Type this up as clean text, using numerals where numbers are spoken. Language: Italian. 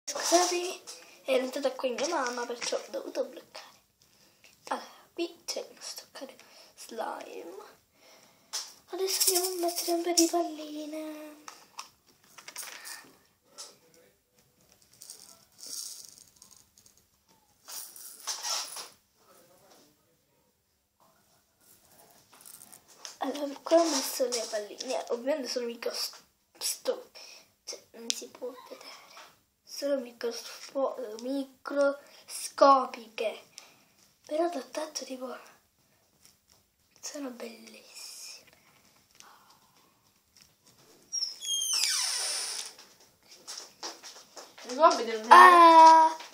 Scusate, ero entrata qui mia mamma, perciò ho dovuto bloccare. Allora, qui c'è questo carino slime. Adesso andiamo a mettere un po' di palline. Allora, qua ho messo le palline, ovviamente sono cioè non si può vedere, sono microscopiche, però da tatto tipo sono bellissime. Non so vedere.